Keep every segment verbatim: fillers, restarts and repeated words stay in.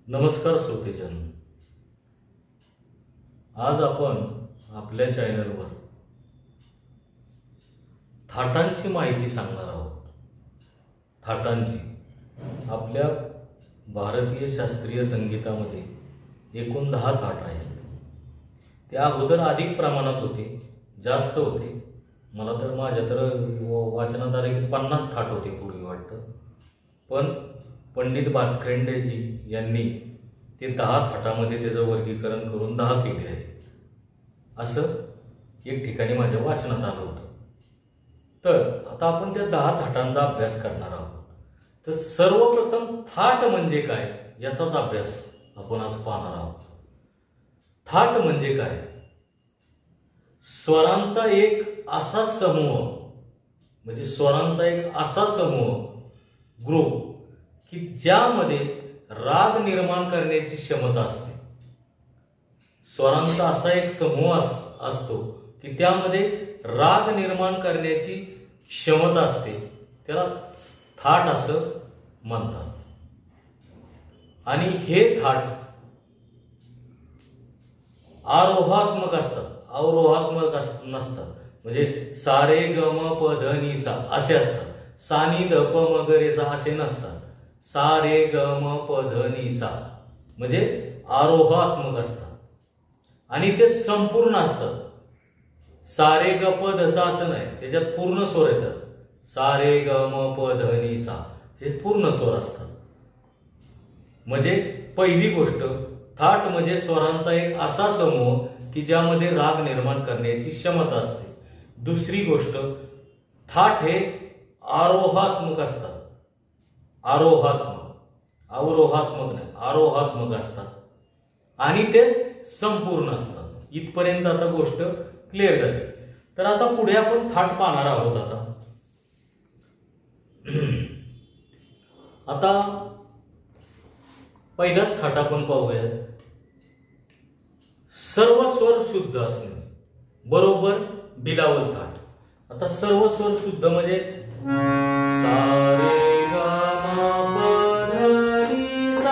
नमस्कार श्रोतेजन, आज आपण आपल्या चॅनलवर थाटांची माहिती सांगणार आहोत. थाटांची आपल्या भारतीय शास्त्रीय संगीतामध्ये एकूण दहा थाट आहेत. त्या अगोदर अधिक प्रमाणात होते, जास्त होते. मला तर माझ्या तर वाचनात आले की पन्नास थाट होते पूर्वी वाटतं, पण पंडित भाटखंडेजी यांनी ते दहा थाटामध्ये त्याचं वर्गीकरण करून दहा केले आहे, असं एक ठिकाणी माझ्या वाचनात आलं होतं. तर आता आपण त्या दहा थाटांचा अभ्यास करणार आहोत. तर सर्वप्रथम थाट म्हणजे काय याचाच अभ्यास आपण आज पाहणार आहोत. थाट म्हणजे काय? स्वरांचा एक असा समूह, म्हणजे स्वरांचा एक असा समूह, ग्रुप, की ज्यामध्ये राग निर्माण करण्याची क्षमता असते. स्वरांचा असा एक समूह अस, असतो की त्यामध्ये राग निर्माण करण्याची क्षमता असते. त्याला थाट असं म्हणतात. आणि हे थाट आरोहात्मक असतात, अवरोहात्मक नसतात. म्हणजे सारे ग म प ध नि सा असे असतात. सा नि ध प म ग रे सा असे नसतात. सा रे ग म प ध नि सा म्हणजे आरोहात्मक असतात आणि ते संपूर्ण असतात. सा रे ग प ध सा असं नाही, त्याच्यात पूर्ण स्वर येतात. सा रे ग म प ध नि सा हे पूर्ण स्वर असतात. म्हणजे पहिली गोष्ट, थाट म्हणजे स्वरांचा एक असा समूह की ज्यामध्ये राग निर्माण करण्याची क्षमता असते. दुसरी गोष्ट, थाट हे आरोहात्मक असतात. आरोहात्मक, अवरोहात्मक नाही, आरोहात्मक असतात आणि ते संपूर्ण असतात. इथपर्यंत आता गोष्ट क्लिअर झाली. तर आता पुढे आपण थाट पाहणार आहोत. आता आता पहिलाच थाट आपण पाहूया. सर्व स्वर शुद्ध असणे बरोबर बिलावल थाट. आता सर्व स्वर शुद्ध म्हणजे सा रे ग म प ध नि सा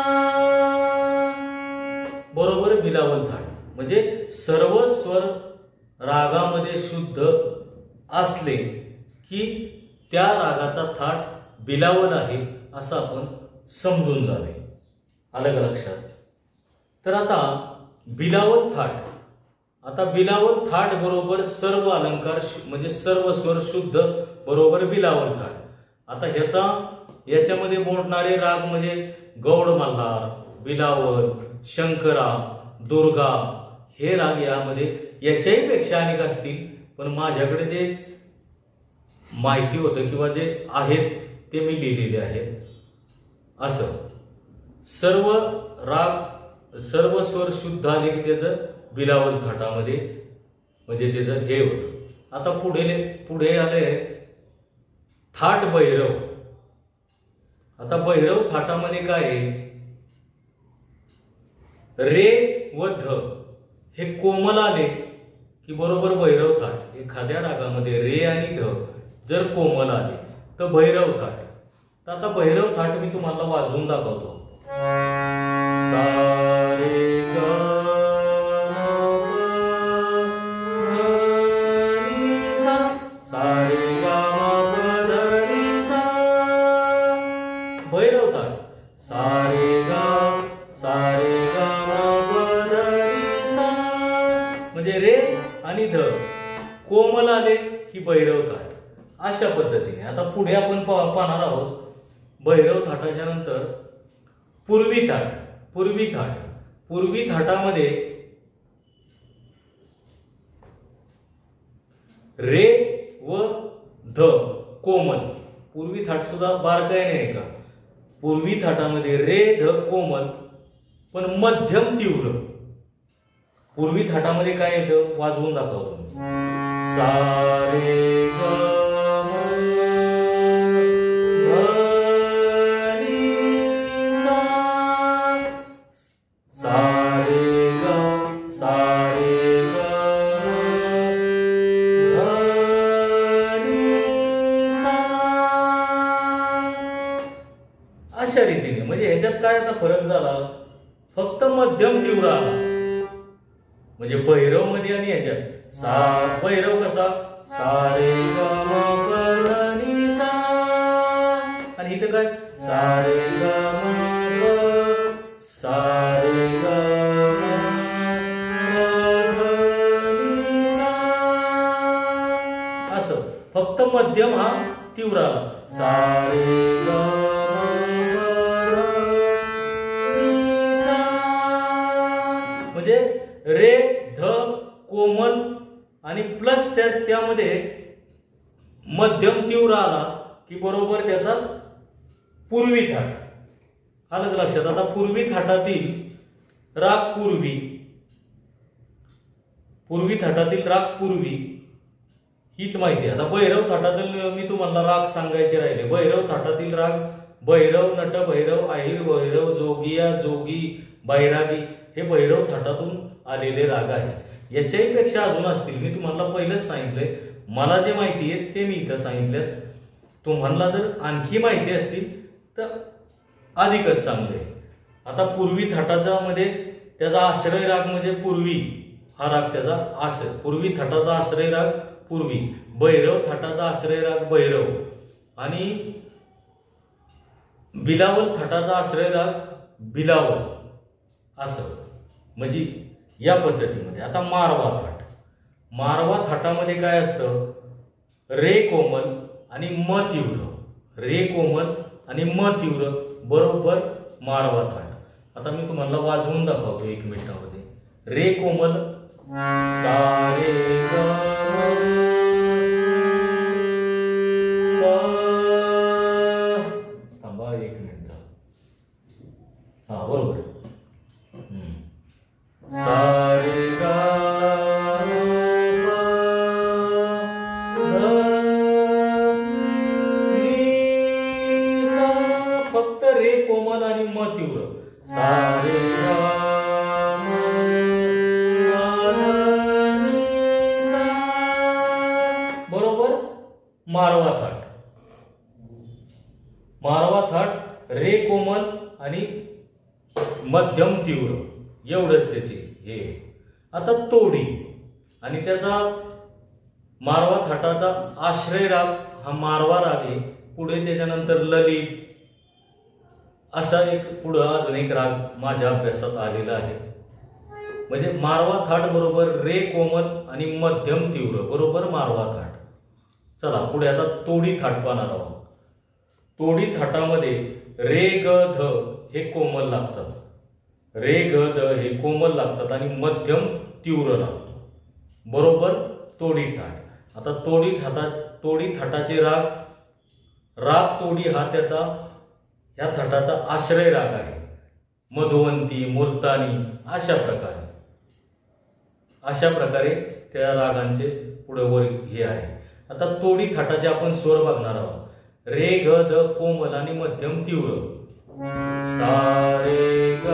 बरोबर बिलावल थाट. म्हणजे सर्व स्वर रागामध्ये शुद्ध असले की त्या रागाचा थाट बिलावल आहे असं आपण समजून जावे. आलं का लक्षात? तर आता बिलावल थाट, आता बिलावल थाट बरोबर सर्व अलंकार म्हणजे सर्व स्वर शुद्ध बरोबर बिलावल थाट. आता ह्याचा याच्यामध्ये मोडणारे राग म्हणजे गौड मल्हार, बिलावल, शंकरा, दुर्गा हे राग यामध्ये याच्याही पेक्षा अनेक असतील, पण माझ्याकडे जे माहिती होतं किंवा जे आहेत ते मी लिहिलेले आहेत. असं सर्व राग सर्व स्वर शुद्ध आले की त्याचं बिलावल थाटामध्ये म्हणजे त्याचं हे होतं. आता पुढे पुढे आले थाट भैरव. आता भैरव थाटामध्ये काय आहे? रे व ध हे कोमल आले की बरोबर भैरव थाट. एखाद्या रागामध्ये रे आणि ध जर कोमल आले तर भैरव थाट. तर आता भैरव थाट मी तुम्हाला वाजवून दाखवतो. सा रे ग म प ध नि सा, सा रे ग म प ध नि सा, भैरव थाट. सा रे ग सा रे ग म प ध नि सा म्हणजे रे आणि ध कोमल आले की भैरव थाट. अशा पद्धतीने आता पुढे आपण पाहणार आहोत भैरव थाटाच्या नंतर पूर्वी थाट. पूर्वी थाट पूर्वी थाटामध्ये रे व ध कोमल. पूर्वी थाट सुद्धा बारकाई नाही का? पूर्वी थाटामध्ये रे ध कोमल पण मध्यम तीव्र. पूर्वी थाटामध्ये काय येतं वाजवून दाखवतो. सा रे ग अशा रीतीने म्हणजे ह्याच्यात काय आता फरक झाला, फक्त मध्यम तीव्र आला. म्हणजे भैरव मध्ये आणि ह्याच्यात सा भैरव कसा सा रे ग म प ध नि सा, आणि इथं काय सा रे ग म प सा रे ग म प ध नि सा, असं फक्त मध्यम हा तीव्र आला. सा रे ग म्हणजे रे ध कोमल आणि प्लस त्या त्यामध्ये मध्यम तीव्र आला की बरोबर त्याचा पूर्वी थाट. आलं का लक्षात? आता पूर्वी थाटातील राग पूर्वी पूर्वी थाटातील राग पूर्वी हीच माहिती. आता भैरव थाटातील मी तुम्हाला राग सांगायचे राहिले. भैरव थाटातील राग भैरव, नट भैरव, आहिर भैरव, जोगिया, जोगी, बैरागी हे भैरव थाटातून आलेले राग आहेत. याच्याही पेक्षा अजून असतील. मी तुम्हाला पहिलेच सांगितलंय, मला जे माहिती आहे ते मी इथं सांगितलं. तुम्हाला जर आणखी माहिती असतील तर अधिकच चांगले. आता पूर्वी थाटाच्या मध्ये त्याचा आश्रय राग म्हणजे पूर्वी हा राग त्याचा आश्रय, पूर्वी थाटाचा आश्रय राग पूर्वी, भैरव थाटाचा आश्रय राग भैरव, आणि बिलावल थाटाचा आश्रय राग बिलावल, असं म्हणजे या पद्धतीमध्ये. आता मारवा थाट, मारवा थाटामध्ये काय असतं, रे कोमल आणि म तीव्र, रे कोमल आणि म तीव्र बरोबर मारवा थाट. आता मी तुम्हाला वाजवून दाखवतो एक मिनिटामध्ये. रे कोमल सा रे ग थांबा एक मिनिट. हा बरोबर. सा रे ग फक्त रे कोमल आणि म तीव्र. सा रे बरोबर मारवा थाट. मारवा थाट रे कोमल आणि मध्यम तीव्र एवढंच त्याचे हे. आता तोडी आणि त्याचा मारवा थाटाचा आश्रय राग हा मारवा राग आहे. पुढे त्याच्यानंतर ललित असा एक पुढे अजून एक राग माझ्या अभ्यासात आलेला आहे. म्हणजे मारवा थाट बरोबर रे कोमल आणि मध्यम तीव्र बरोबर मारवा थाट. चला पुढे आता तोडी थाट पाहणार आहोत. तोडी थाटामध्ये रे ग ध हे कोमल लागतात, रे ग द हे कोमल लागतात आणि मध्यम तीव्र लागतो बरोबर तोडी थाट. आता तोडी थाटा तोडी थाटाचे राग, राग तोडी हा त्याचा ह्या थाटाचा आश्रय राग आहे. मधुवंती, मुलतानी अशा प्रकारे अशा प्रकारे त्या रागांचे पुढे वर हे आहे. आता तोडी थाटाचे आपण स्वर बघणार आहोत. रे ग द कोमल आणि मध्यम तीव्र. सा रे ग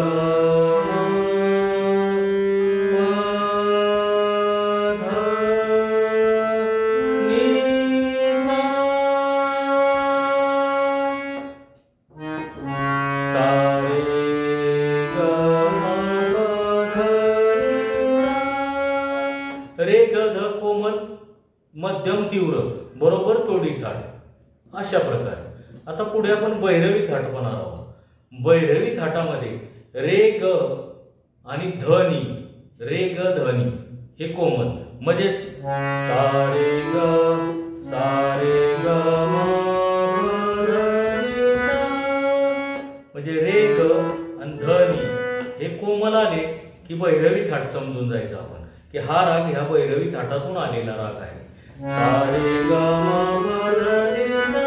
रे ग ध कोमल मध्यम तीव्र बरोबर तोडी थाट अशा प्रकारे. आता पुढे आपण भैरवी थाट पाहणार आहोत. भैरवी थाटामध्ये रे ग आणि धनी, रे ग धनी हे कोमल म्हणजेच सा रे ग सा रे ग म प ध सा, म्हणजे रे ग आणि धनी हे कोमल आले की भैरवी थाट समजून जायचं आपण की हा राग ह्या भैरवी थाटातून आलेला राग आहे. सा रे ग म प ध सा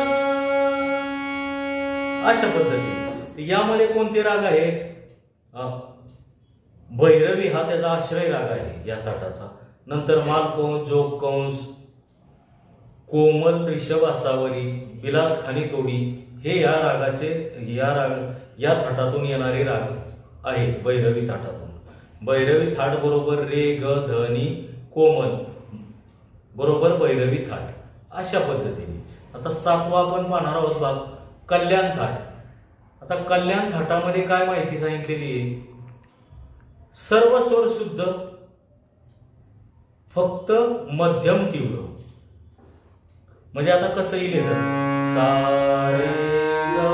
अशा पद्धतीने. यामध्ये कोणते राग आहे, भैरवी हा त्याचा आश्रय राग आहे या थाटाचा. नंतर मालकंस, जोग कंस, कोमल, ऋषभ असावरी, बिलास खानी तोडी हे या रागाचे या राग या थाटातून येणारे राग आहेत भैरवी थाटातून. भैरवी थाट बरोबर रे ग धनी कोमल बरोबर भैरवी थाट अशा पद्धतीने. आता सातवा आपण पाहणार आहोत भाग कल्याण थाट. आता कल्याण थाटामध्ये काय माहिती सांगितलेली आहे, सर्व स्वर शुद्ध, फक्त मध्यम तीव्र. म्हणजे आता कसं येईल, सा रे ग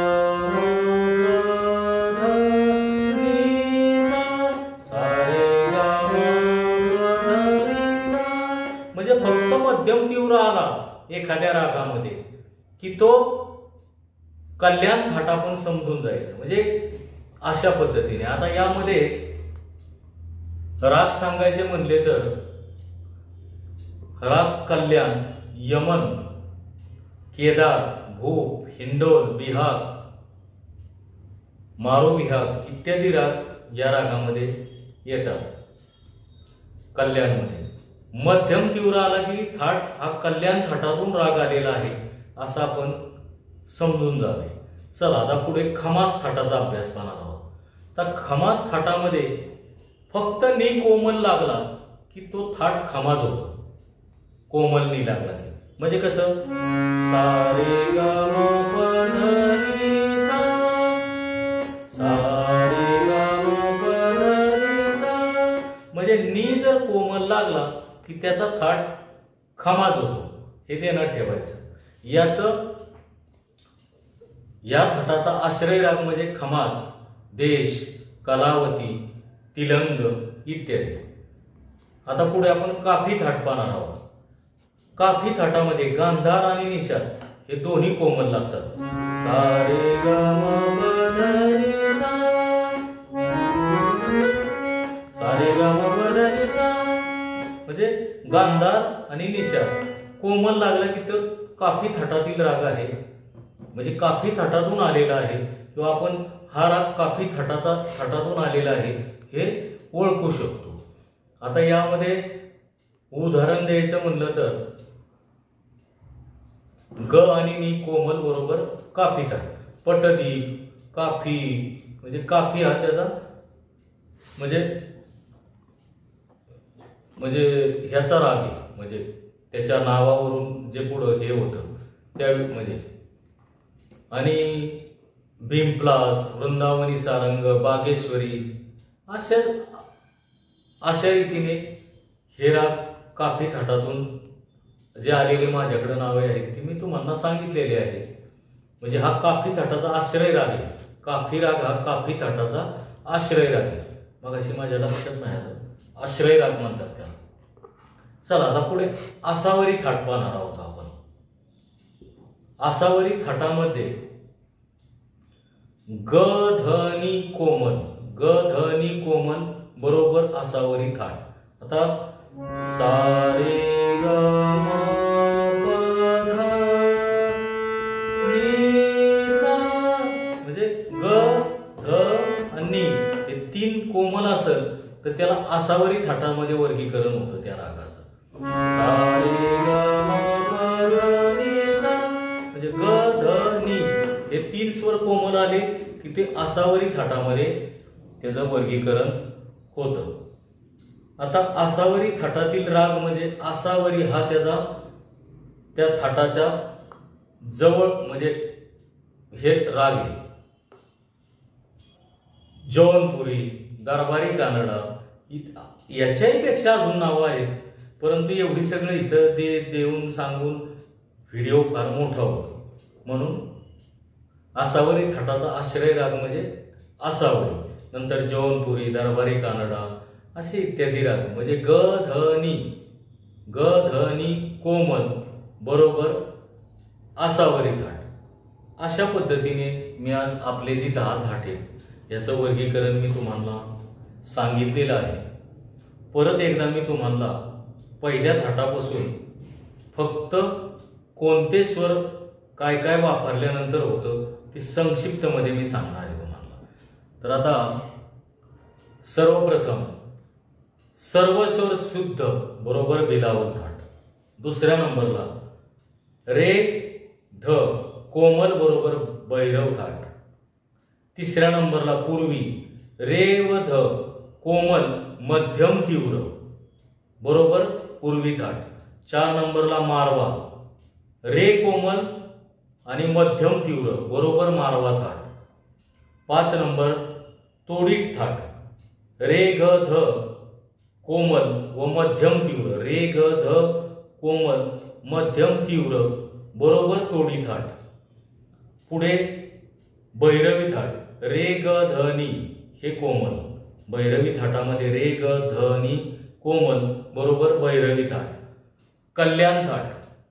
म्हणजे फक्त मध्यम तीव्र आला एखाद्या रागामध्ये की तो कल्याण थाट आपण समजून जायचं. म्हणजे अशा पद्धतीने. आता यामध्ये राग सांगायचे म्हणले तर राग कल्याण, यमन, केदार, भूप, हिंडोल, बिहाग, मारो बिहाग इत्यादी राग या रागामध्ये येतात कल्याणमध्ये. मध्यम तीव्र आला की थाट हा कल्याण थाटातून राग आलेला आहे असं आपण समजून जावे. चला आता पुढे खमास थाटाचा अभ्यास करणार आहोत. तर खमास थाटामध्ये फक्त नी कोमल लागला की तो थाट खमाज होतो. कोमल नी लागला की म्हणजे कसं, सा रे ग म प ध नि सा, सा रे ग म प ध नि सा. म्हणजे नी जर कोमल लागला की त्याचा थाट खमाज होतो. हे ध्यानात ठेवायचं. याच या थाटाचा आश्रय राग म्हणजे खमाज, देश, कलावती, तिलंग इत्यादी. आता पुढे आपण काफी थाट पाहणार आहोत. काफी थाटामध्ये गांधार आणि निषाद हे दोन्ही कोमल लागतात. सा रे ग म प ध नि सा, सा रे ग म प ध नि सा. म्हणजे गांधार आणि निषाद कोमल लागला की तो काफी थाटातील राग आहे. म्हणजे काफी थाटातून आलेला आहे किंवा आपण हा राग काफी थाटाचा थाटातून आलेला आहे हे ओळखू शकतो. आता यामध्ये उदाहरण द्यायचं म्हणलं तर ग आणि नी कोमल बरोबर काफी थाट. पटदीप, काफी म्हणजे काफी हा त्याचा म्हणजे म्हणजे ह्याचा राग आहे. म्हणजे त्याच्या नावावरून जे पुढं हे होतं त्या म्हणजे. आणि भीमप्लास, वृंदावनी सारंग, बागेश्वरी अशा अशा रीतीने हे राग काफी थाटातून जे आलेले माझ्याकडे नावे आहेत ती मी तुम्हाला सांगितलेले आहे. म्हणजे हा काफी थाटाचा आश्रय राग आहे. काफी राग हा काफी थाटाचा आश्रय राग आहे. मग अशी माझ्या लक्षात नाही आलं, आश्रय राग म्हणतात त्याला. चला आता पुढे आसावरी थाट पाहणार आहोत आपण. आसावरी थाटामध्ये ग ध नि कोमल, ग ध नि कोमल बरोबर आसावरी थाट. आता सा रे ग म प ध नि सा म्हणजे ग ध आणि हे तीन कोमल असेल तर त्याला आसावरी थाटामध्ये वर्गीकरण होतं त्या रागाचं. सा रे ग म प ध नि सा म्हणजे ग ध नि हे तीन स्वर कोमल आले की ते आसावरी थाटामध्ये त्याचं वर्गीकरण होतं. आता आसावरी थाटातील राग म्हणजे आसावरी हा त्याचा त्या थाटाच्या जवळ म्हणजे हे राग आहे. जौनपुरी, दरबारी कानडा याच्याही पेक्षा अजून नावं आहेत, परंतु एवढी सगळं इथं दे देऊन सांगून व्हिडिओ फार मोठा होतो. म्हणून आसावरी थाटाचा आश्रय राग म्हणजे आसावरी, नंतर जौनपुरी, दरबारी कानडा असे इत्यादी राग म्हणजे ग ध नि, ग ध नि कोमल बरोबर आसावरी थाट. अशा पद्धतीने मी आज आपले जी दहा थाट आहेत याचं वर्गीकरण मी तुम्हाला सांगितलेलं आहे. परत एकदा मी तुम्हाला पहिल्या थाटापासून फक्त कोणते स्वर काय काय वापरल्यानंतर होतं ते संक्षिप्त मध्ये मी सांगणार आहे तुम्हाला. तर आता सर्वप्रथम सर्व स्वर शुद्ध बरोबर बिलावल थाट. दुसऱ्या नंबरला रे ध कोमल बरोबर भैरव थाट. तिसऱ्या नंबरला पूर्वी रे व ध कोमल मध्यम तीव्र बरोबर पूर्वी थाट. चार नंबरला मारवा रे कोमल आणि मध्यम तीव्र बरोबर मारवा थाट. पाच नंबर तोडीत थाट, रे ग ध कोमल व मध्यम तीव्र, रे ग ध कोमल मध्यम तीव्र बरोबर तोडी थाट. पुढे भैरवी थाट, रे ग ध नी हे कोमल, भैरवी थाटामध्ये रे ग ध नी कोमल बरोबर भैरवी थाट. कल्याण थाट,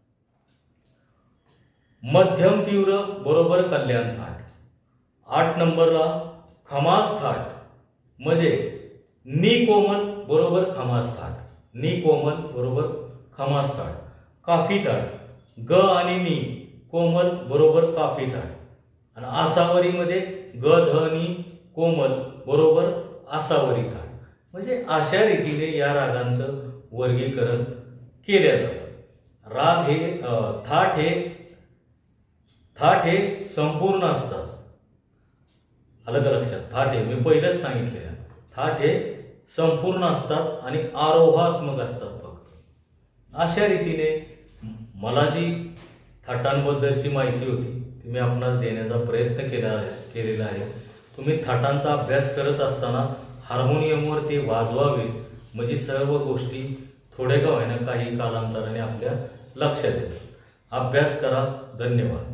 मध्यम तीव्र बरोबर कल्याण थाट. आठ नंबरला खमास थाट म्हणजे नी कोमल बरोबर खमास थाट, नी कोमल बरोबर खमास थाट. काफी थाट, ग आणि नी कोमल बरोबर काफी थाट. आणि आसावरीमध्ये ग ध नी कोमल बरोबर आसावरी थाट. म्हणजे अशा रीतीने या रागांचं वर्गीकरण केल्या जातं. राग हे थाट हे थाट हे संपूर्ण असतात. आलं का लक्षात? थाट हे मी पहिलंच सांगितले, थाट हे संपूर्ण असतात आणि आरोहात्मक असतात फक्त. अशा रीतीने मला जी थाटांबद्दलची माहिती होती ती मी आपणास देण्याचा प्रयत्न केला आहे केलेला आहे. तुम्ही थाटांचा अभ्यास करत असताना हार्मोनियमवर ते वाजवावे म्हणजे सर्व गोष्टी थोडे का होईना काही कालांतराने आपल्या लक्षात येतात. अभ्यास करा. धन्यवाद.